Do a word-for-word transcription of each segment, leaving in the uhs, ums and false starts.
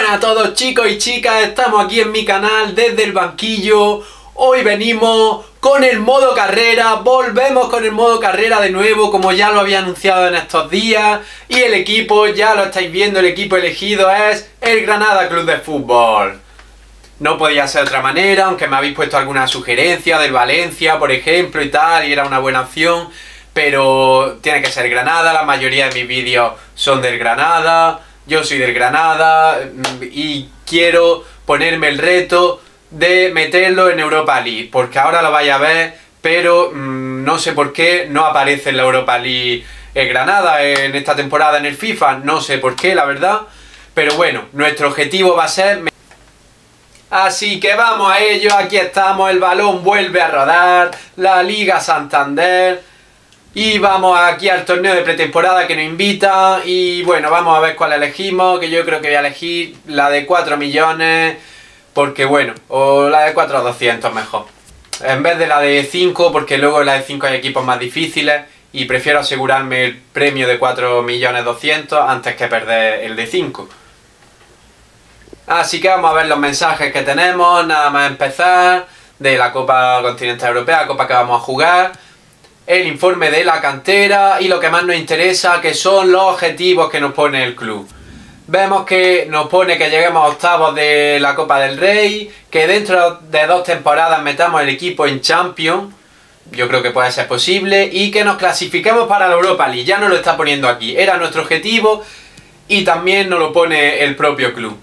buenas a todos chicos y chicas, estamos aquí en mi canal desde el banquillo. Hoy venimos con el modo carrera, volvemos con el modo carrera de nuevo, como ya lo había anunciado en estos días. Y el equipo, ya lo estáis viendo, el equipo elegido es el Granada Club de Fútbol. No podía ser de otra manera, aunque me habéis puesto alguna sugerencia del Valencia, por ejemplo, y tal, y era una buena opción. Pero tiene que ser Granada, la mayoría de mis vídeos son del Granada. Yo soy del Granada y quiero ponerme el reto de meterlo en Europa League, porque ahora lo vais a ver, pero mmm, no sé por qué no aparece en la Europa League el Granada en esta temporada en el FIFA, no sé por qué, la verdad, pero bueno, nuestro objetivo va a ser... Así que vamos a ello, aquí estamos, el balón vuelve a rodar, la Liga Santander... Y vamos aquí al torneo de pretemporada que nos invita. Y bueno, vamos a ver cuál elegimos. Que yo creo que voy a elegir la de cuatro millones. Porque bueno, o la de cuatro doscientos mejor. En vez de la de cinco, porque luego en la de cinco hay equipos más difíciles. Y prefiero asegurarme el premio de cuatro millones doscientos antes que perder el de cinco. Así que vamos a ver los mensajes que tenemos. Nada más empezar. De la Copa Continental Europea, Copa que vamos a jugar. El informe de la cantera y lo que más nos interesa, que son los objetivos que nos pone el club. Vemos que nos pone que lleguemos a octavos de la Copa del Rey, que dentro de dos temporadas metamos el equipo en Champions, yo creo que puede ser posible, y que nos clasifiquemos para la Europa League. Ya nos lo está poniendo aquí, era nuestro objetivo y también nos lo pone el propio club.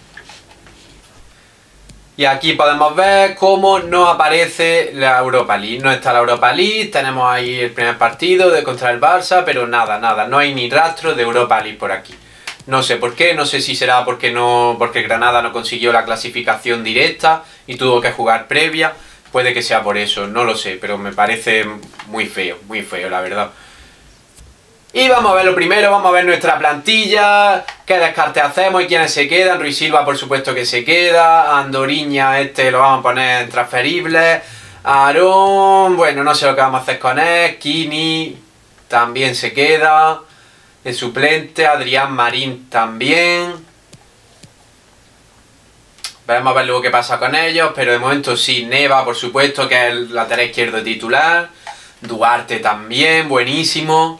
Y aquí podemos ver cómo no aparece la Europa League. No está la Europa League, tenemos ahí el primer partido de contra el Barça, pero nada, nada, no hay ni rastro de Europa League por aquí. No sé por qué, no sé si será porque no porque Granada no consiguió la clasificación directa y tuvo que jugar previa. Puede que sea por eso, no lo sé, pero me parece muy feo, muy feo la verdad. Y vamos a ver lo primero, vamos a ver nuestra plantilla, qué descarte hacemos y quiénes se quedan. Ruiz Silva por supuesto que se queda, Andoriña este lo vamos a poner en transferible, Aarón, bueno no sé lo que vamos a hacer con él, Kini también se queda, de suplente, Adrián Marín también. Vamos a ver luego qué pasa con ellos, pero de momento sí, Neva por supuesto que es el lateral izquierdo titular, Duarte también, buenísimo.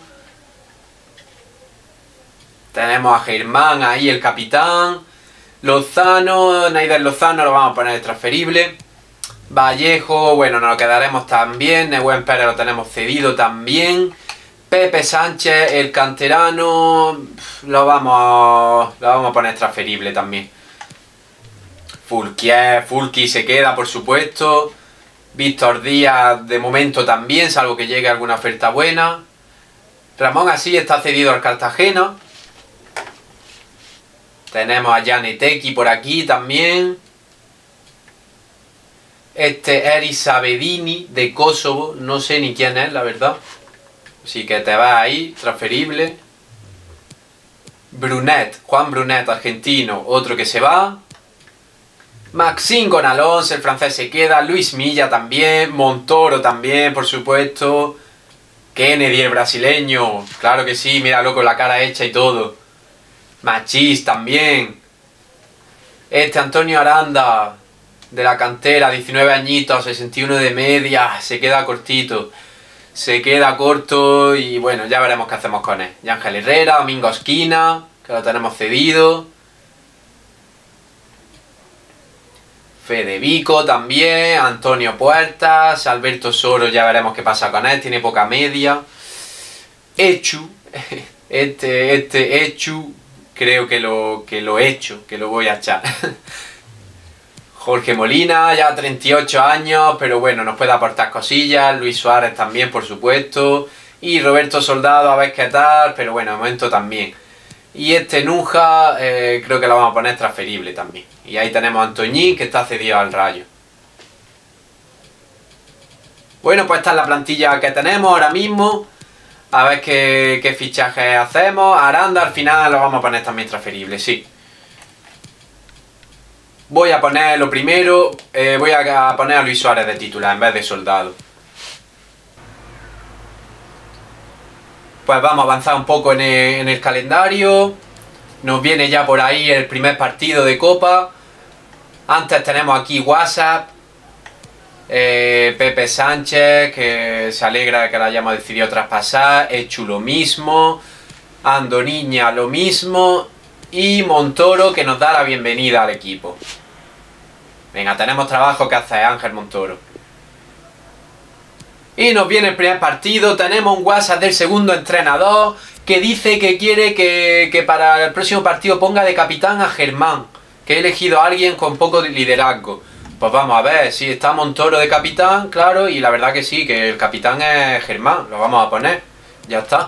Tenemos a Germán ahí, el capitán. Lozano, Neider Lozano lo vamos a poner de transferible. Vallejo, bueno, nos lo quedaremos también. Nehuen Pérez lo tenemos cedido también. Pepe Sánchez, el canterano, lo vamos, lo vamos a poner transferible también. Fulquier, Fulqui se queda, por supuesto. Víctor Díaz, de momento también, salvo que llegue alguna oferta buena. Ramón Así está cedido al Cartagena. Tenemos a Janeteki por aquí también. Este Eris Savedini de Kosovo. No sé ni quién es, la verdad. Así que te vas ahí, transferible. Brunet, Juan Brunet, argentino. Otro que se va. Maxime Gonalons, el francés se queda. Luis Milla también. Montoro también, por supuesto. Kennedy, el brasileño. Claro que sí, míralo con la cara hecha y todo. Machís también. Este Antonio Aranda de la cantera, diecinueve añitos, sesenta y uno de media, se queda cortito. Se queda corto y bueno, ya veremos qué hacemos con él. Ángel Herrera, Domingo Esquina, que lo tenemos cedido. Fede Vico también, Antonio Puertas, Alberto Soro, ya veremos qué pasa con él, tiene poca media. Echu, este, este Echu, creo que lo, que lo he hecho, que lo voy a echar. Jorge Molina, ya treinta y ocho años, pero bueno, nos puede aportar cosillas. Luis Suárez también, por supuesto. Y Roberto Soldado, a ver qué tal, pero bueno, de momento también. Y este Nuja, eh, creo que lo vamos a poner transferible también. Y ahí tenemos a Antoñín, que está cedido al Rayo. Bueno, pues esta es la plantilla que tenemos ahora mismo. A ver qué, qué fichajes hacemos. Aranda al final lo vamos a poner también transferible, sí. Voy a poner lo primero, eh, voy a poner a Luis Suárez de titular en vez de Soldado. Pues vamos a avanzar un poco en el, en el calendario. Nos viene ya por ahí el primer partido de Copa. Antes tenemos aquí WhatsApp. Eh, Pepe Sánchez, que se alegra de que la hayamos decidido traspasar. Echu lo mismo. Andoniña lo mismo. Y Montoro, que nos da la bienvenida al equipo. Venga, tenemos trabajo que hacer, Ángel Montoro. Y nos viene el primer partido. Tenemos un WhatsApp del segundo entrenador que dice que quiere que, que para el próximo partido ponga de capitán a Germán, que he elegido a alguien con poco de liderazgo. Pues vamos a ver, si está Montoro de capitán, claro, y la verdad que sí, que el capitán es Germán, lo vamos a poner, ya está.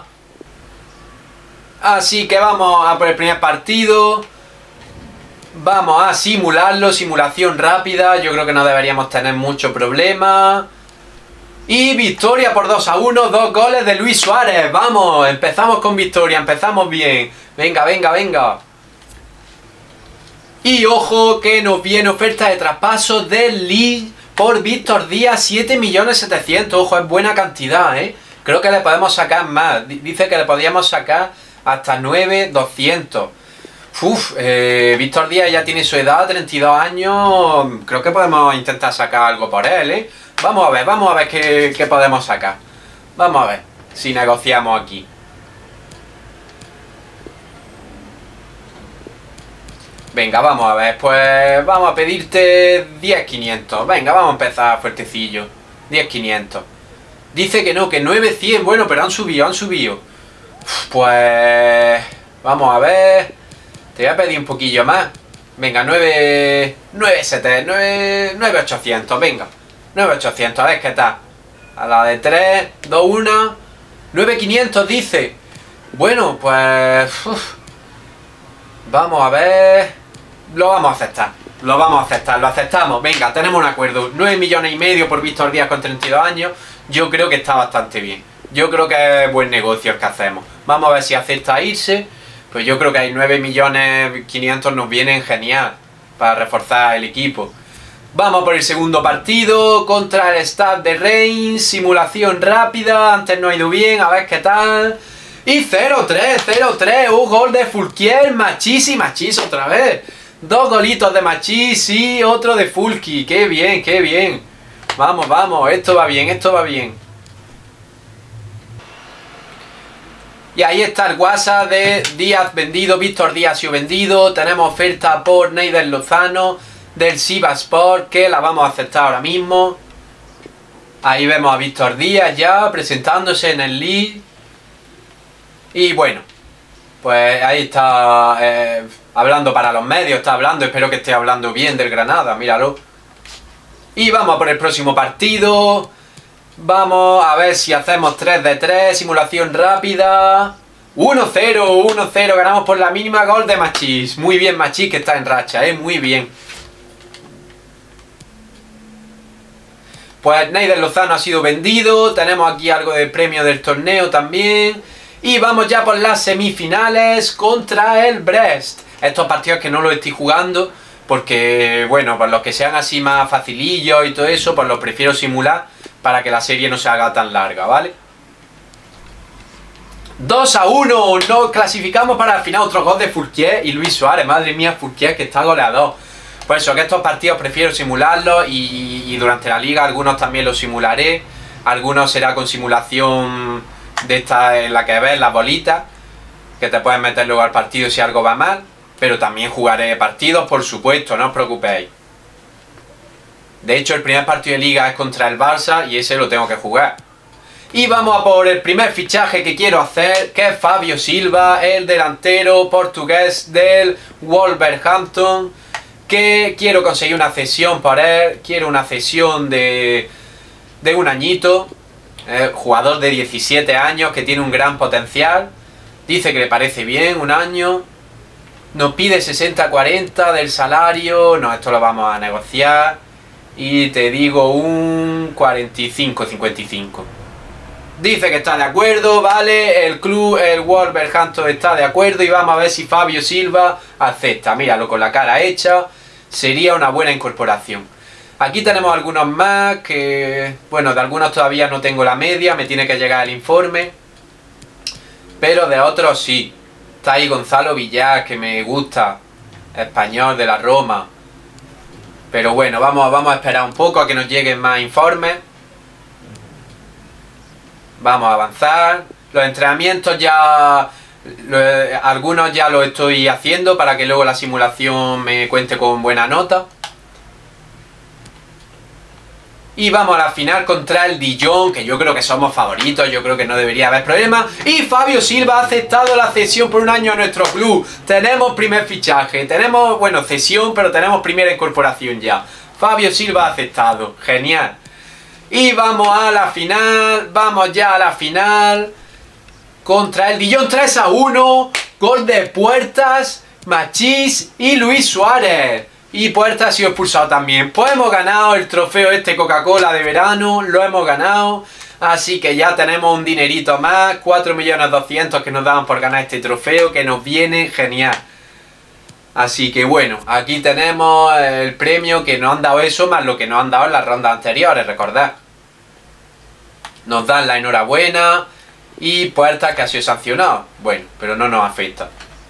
Así que vamos a por el primer partido. Vamos a simularlo, simulación rápida, yo creo que no deberíamos tener mucho problema. Y victoria por dos a uno, dos goles de Luis Suárez. Vamos, empezamos con victoria, empezamos bien. Venga, venga, venga. Y ojo que nos viene oferta de traspaso del Lille por Víctor Díaz, siete millones setecientos. Ojo, es buena cantidad, ¿eh? Creo que le podemos sacar más. Dice que le podríamos sacar hasta nueve mil doscientos. Uf, eh, Víctor Díaz ya tiene su edad, treinta y dos años. Creo que podemos intentar sacar algo por él, ¿eh? Vamos a ver, vamos a ver qué, qué podemos sacar. Vamos a ver si negociamos aquí. Venga, vamos a ver, pues vamos a pedirte diez mil quinientos. Venga, vamos a empezar fuertecillo. diez mil quinientos. Dice que no, que nueve mil cien. Bueno, pero han subido, han subido. Pues... vamos a ver. Te voy a pedir un poquillo más. Venga, nueve... nueve setecientos, nueve... nueve mil ochocientos, venga. nueve mil ochocientos, a ver qué tal. A la de tres, dos, uno. nueve mil quinientos dice. Bueno, pues... uf. Vamos a ver... Lo vamos a aceptar. Lo vamos a aceptar, lo aceptamos. Venga, tenemos un acuerdo. nueve millones y medio por Víctor Díaz con treinta y dos años. Yo creo que está bastante bien. Yo creo que es buen negocio el que hacemos. Vamos a ver si acepta irse. Pues yo creo que hay nueve millones quinientos nos vienen genial para reforzar el equipo. Vamos por el segundo partido contra el Stade de Reims. Simulación rápida. Antes no ha ido bien. A ver qué tal. Y cero tres, cero tres. Un gol de Fulquier. Machís y Machís otra vez. Dos golitos de Machís y otro de Fulqui. Qué bien, qué bien. Vamos, vamos. Esto va bien, esto va bien. Y ahí está el WhatsApp de Díaz vendido, Víctor Díaz ha sido vendido. Tenemos oferta por Neider Lozano del Sivasspor, que la vamos a aceptar ahora mismo. Ahí vemos a Víctor Díaz ya presentándose en el Lille. Y bueno, pues ahí está eh, hablando para los medios, está hablando, espero que esté hablando bien del Granada, míralo. Y vamos a por el próximo partido. Vamos a ver si hacemos tres de tres, simulación rápida. uno cero, uno cero, ganamos por la mínima, gol de Machís. Muy bien Machís, que está en racha, ¿eh? Muy bien. Pues Neider Lozano ha sido vendido. Tenemos aquí algo de premio del torneo también. Y vamos ya por las semifinales contra el Brest. Estos partidos que no los estoy jugando porque, bueno, por los que sean así más facilillos y todo eso, pues los prefiero simular para que la serie no se haga tan larga, ¿vale? dos a uno, nos clasificamos para el final. Otro gol de Fulquier y Luis Suárez. Madre mía, Fulquier que está goleador. Por eso que estos partidos prefiero simularlos y, y durante la liga algunos también los simularé. Algunos será con simulación de esta en la que ves las bolitas, que te puedes meter luego al partido si algo va mal. Pero también jugaré partidos, por supuesto, no os preocupéis. De hecho, el primer partido de liga es contra el Barça y ese lo tengo que jugar. Y vamos a por el primer fichaje que quiero hacer, que es Fabio Silva, el delantero portugués del Wolverhampton, que quiero conseguir una cesión por él. Quiero una cesión de, de un añito. Eh, jugador de diecisiete años que tiene un gran potencial. Dice que le parece bien, un año. Nos pide sesenta cuarenta del salario. No, esto lo vamos a negociar. Y te digo un cuarenta y cinco cincuenta y cinco. Dice que está de acuerdo, vale. El club, el Wolverhampton está de acuerdo. Y vamos a ver si Fabio Silva acepta. Míralo con la cara hecha. Sería una buena incorporación. Aquí tenemos algunos más que... bueno, de algunos todavía no tengo la media. Me tiene que llegar el informe. Pero de otros sí. Está ahí Gonzalo Villar, que me gusta. Español de la Roma. Pero bueno, vamos, vamos a esperar un poco a que nos lleguen más informes. Vamos a avanzar. Los entrenamientos ya... Lo, algunos ya los estoy haciendo para que luego la simulación me cuente con buena nota. Y vamos a la final contra el Dijon, que yo creo que somos favoritos, yo creo que no debería haber problema. Y Fabio Silva ha aceptado la cesión por un año a nuestro club. Tenemos primer fichaje, tenemos, bueno, cesión, pero tenemos primera incorporación ya. Fabio Silva ha aceptado, genial. Y vamos a la final, vamos ya a la final. Contra el Dijon, tres a uno, gol de Puertas, Machís y Luis Suárez. Y Puertas ha sido expulsado también. Pues hemos ganado el trofeo este Coca-Cola de verano, lo hemos ganado. Así que ya tenemos un dinerito más, cuatro millones doscientos que nos daban por ganar este trofeo, que nos viene genial. Así que bueno, aquí tenemos el premio que nos han dado eso, más lo que nos han dado en las rondas anteriores, recordad. Nos dan la enhorabuena y Puertas que ha sido sancionado. Bueno, pero no nos afecta.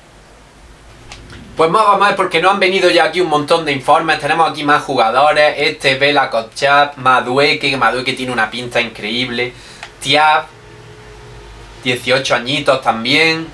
Pues más vamos a ver porque nos han venido ya aquí un montón de informes. Tenemos aquí más jugadores. Este Vela Kotchap, Madueke, Madueke tiene una pinta increíble. Tiab, dieciocho añitos también.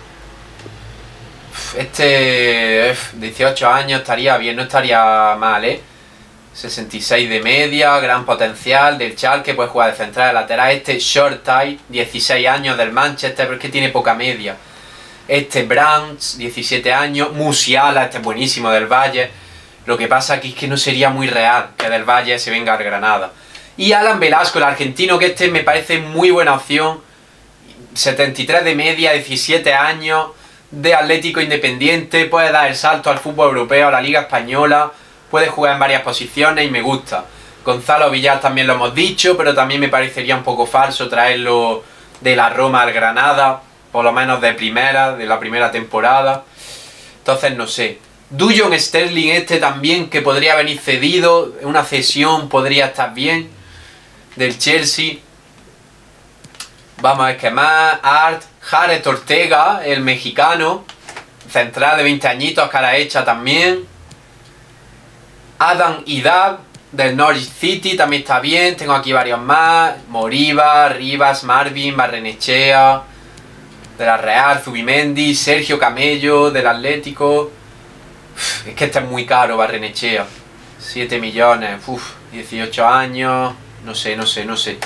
Este, dieciocho años estaría bien, no estaría mal, ¿eh? sesenta y seis de media, gran potencial del Schalke, puede jugar de central, de lateral. Este Shortay, dieciséis años del Manchester, pero es que tiene poca media. Este Brands, diecisiete años. Musiala, este es buenísimo del Valle. Lo que pasa aquí es que no sería muy real que del Valle se venga al Granada. Y Alan Velasco, el argentino, que este me parece muy buena opción. setenta y tres de media, diecisiete años, de Atlético Independiente. Puede dar el salto al fútbol europeo, a la Liga Española. Puede jugar en varias posiciones y me gusta. Gonzalo Villar también lo hemos dicho, pero también me parecería un poco falso traerlo de la Roma al Granada. Por lo menos de primera, de la primera temporada. Entonces no sé. Dujon Sterling este también, que podría venir cedido. Una cesión podría estar bien. Del Chelsea. Vamos a ver qué más. Art, Jared Ortega, el mexicano. Central de veinte añitos, cara hecha también. Adam Idab, del Norwich City, también está bien. Tengo aquí varios más. Moriba, Rivas, Marvin, Barrenechea. De la Real, Zubimendi, Sergio Camello, del Atlético. Uf, es que este es muy caro, Barrenechea. siete millones, uf, dieciocho años. No sé, no sé, no sé.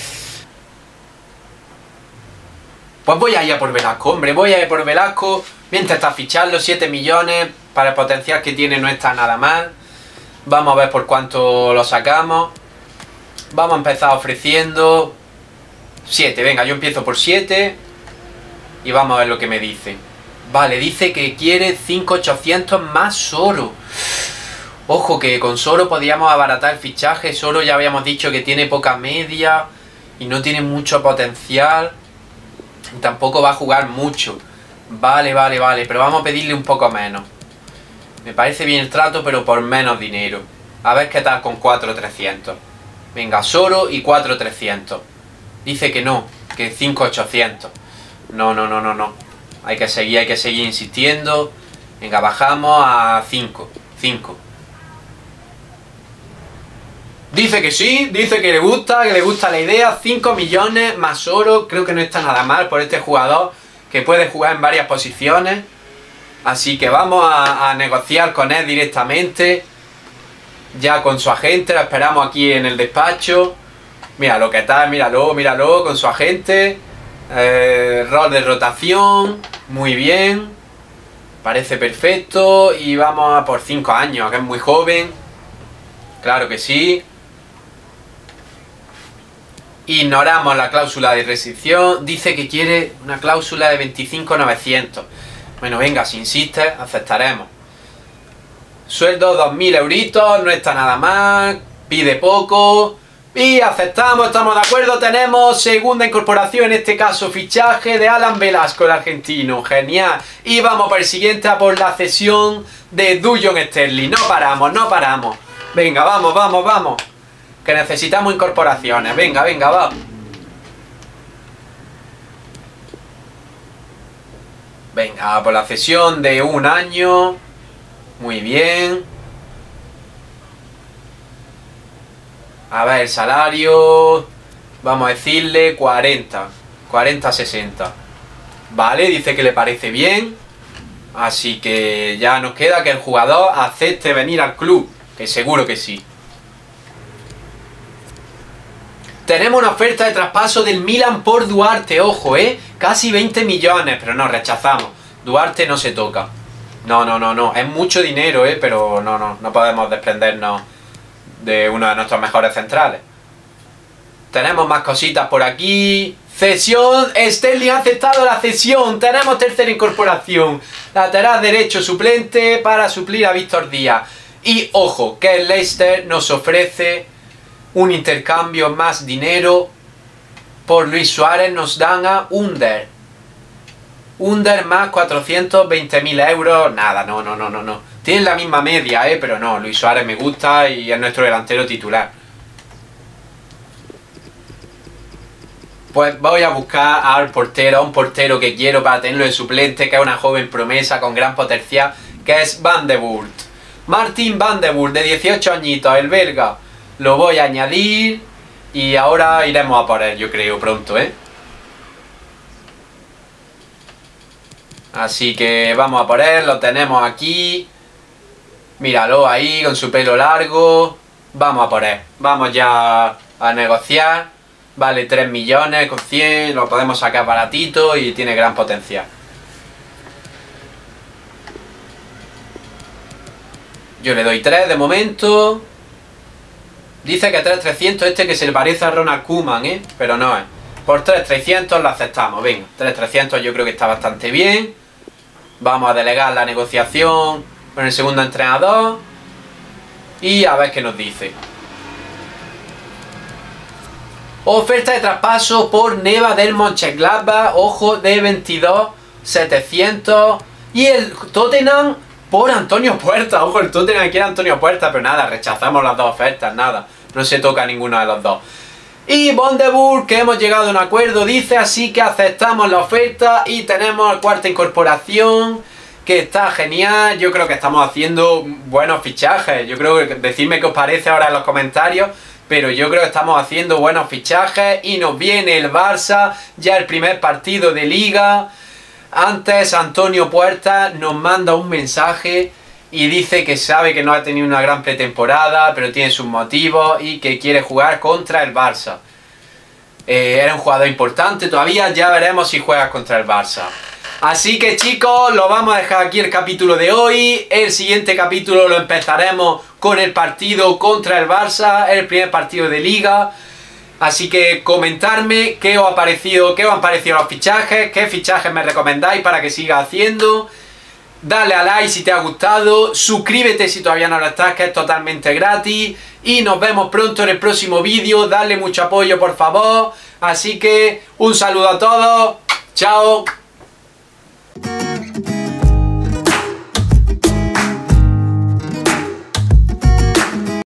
Pues voy a ir a por Velasco, hombre, voy a ir por Velasco. Voy a intentar ficharlo, siete millones. Para el potencial que tiene no está nada mal. Vamos a ver por cuánto lo sacamos. Vamos a empezar ofreciendo siete, venga, yo empiezo por siete. Y vamos a ver lo que me dice. Vale, dice que quiere cinco mil ochocientos más Soro. Ojo, que con Soro podíamos abaratar el fichaje. Soro ya habíamos dicho que tiene poca media y no tiene mucho potencial. Y tampoco va a jugar mucho. Vale, vale, vale, pero vamos a pedirle un poco menos. Me parece bien el trato, pero por menos dinero. A ver qué tal con cuatro mil trescientos. Venga, Soro y cuatro mil trescientos. Dice que no, que cinco mil ochocientos. No, no, no, no, no. Hay que seguir, hay que seguir insistiendo. Venga, bajamos a cinco. cinco. Dice que sí, dice que le gusta, que le gusta la idea. cinco millones más oro. Creo que no está nada mal por este jugador, que puede jugar en varias posiciones. Así que vamos a, a negociar con él directamente. Ya con su agente, lo esperamos aquí en el despacho. Mira lo que tal, míralo, míralo, con su agente. Eh, rol de rotación, muy bien, parece perfecto. Y vamos a por cinco años, que es muy joven. Claro que sí. Ignoramos la cláusula de rescisión. Dice que quiere una cláusula de veinticinco mil novecientos. Bueno, venga, si insiste, aceptaremos. Sueldo dos mil euritos, no está nada mal. Pide poco. Y aceptamos, estamos de acuerdo. Tenemos segunda incorporación, en este caso fichaje de Alan Velasco, el argentino. Genial. Y vamos por el siguiente, a por la cesión de Dujon Sterling. No paramos, no paramos. Venga, vamos, vamos, vamos. Que necesitamos incorporaciones. Venga, venga, va. Venga, por la cesión de un año. Muy bien. A ver, el salario. Vamos a decirle cuarenta. cuarenta a sesenta. Vale, dice que le parece bien. Así que ya nos queda que el jugador acepte venir al club. Que seguro que sí. Tenemos una oferta de traspaso del Milan por Duarte, ojo, ¿eh? Casi veinte millones, pero no, rechazamos. Duarte no se toca. No, no, no, no. Es mucho dinero, ¿eh? Pero no, no, no podemos desprendernos de uno de nuestros mejores centrales. Tenemos más cositas por aquí. Cesión. Sterling ha aceptado la cesión. Tenemos tercera incorporación. Lateral derecho suplente para suplir a Víctor Díaz. Y ojo, que el Leicester nos ofrece un intercambio más dinero. Por Luis Suárez nos dan a Under. Under más cuatrocientos veinte mil euros. Nada, no, no, no, no, no. Tienen la misma media, eh, pero no. Luis Suárez me gusta y es nuestro delantero titular. Pues voy a buscar al portero, a un portero que quiero para tenerlo de suplente, que es una joven promesa con gran potencial, que es Van de Boer. Martin Van de Boer, de dieciocho añitos, el belga. Lo voy a añadir y ahora iremos a por él, yo creo, pronto, ¿eh? Así que vamos a por él, lo tenemos aquí. Míralo ahí, con su pelo largo. Vamos a por él, vamos ya a negociar. Vale tres millones con cien, lo podemos sacar baratito y tiene gran potencial. Yo le doy tres de momento. Dice que tres trescientos este que se le parece a Ronald Koeman, ¿eh? Pero no es. Por tres trescientos lo aceptamos, venga. tres trescientos yo creo que está bastante bien. Vamos a delegar la negociación con el segundo entrenador. Y a ver qué nos dice. Oferta de traspaso por Neva del Mönchengladbach. Ojo, de veintidós setecientos. Y el Tottenham por Antonio Puerta. Ojo, el Tottenham quiere Antonio Puerta. Pero nada, rechazamos las dos ofertas. Nada, no se toca ninguno de los dos. Y Van de Boer, que hemos llegado a un acuerdo, dice, así que aceptamos la oferta. Y tenemos la cuarta incorporación, que está genial. Yo creo que estamos haciendo buenos fichajes. Yo creo que decidme qué os parece ahora en los comentarios. Pero yo creo que estamos haciendo buenos fichajes. Y nos viene el Barça, ya el primer partido de Liga. Antes Antonio Puerta nos manda un mensaje y dice que sabe que no ha tenido una gran pretemporada, pero tiene sus motivos y que quiere jugar contra el Barça. Eh, era un jugador importante todavía, ya veremos si juega contra el Barça. Así que chicos, lo vamos a dejar aquí el capítulo de hoy. El siguiente capítulo lo empezaremos con el partido contra el Barça, el primer partido de Liga. Así que comentarme qué os ha parecido, qué os han parecido los fichajes, qué fichajes me recomendáis para que siga haciendo. Dale a like si te ha gustado, suscríbete si todavía no lo estás, que es totalmente gratis. Y nos vemos pronto en el próximo vídeo, dale mucho apoyo por favor. Así que un saludo a todos, chao.